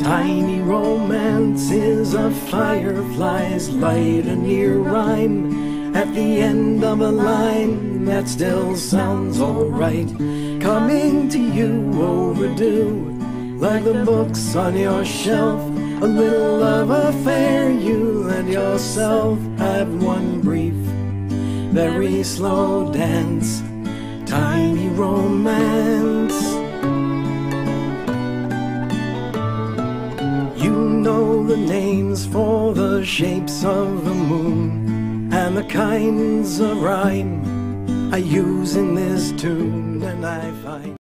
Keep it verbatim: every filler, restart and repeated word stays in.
Tiny romance is a firefly's light, a near rhyme at the end of a line that still sounds alright. Coming to you overdue, like the books on your shelf, a little love affair. You and yourself have one brief, very slow dance, tiny romance. You know the names for the shapes of the moon and the kinds of rhyme I use in this tune, and I find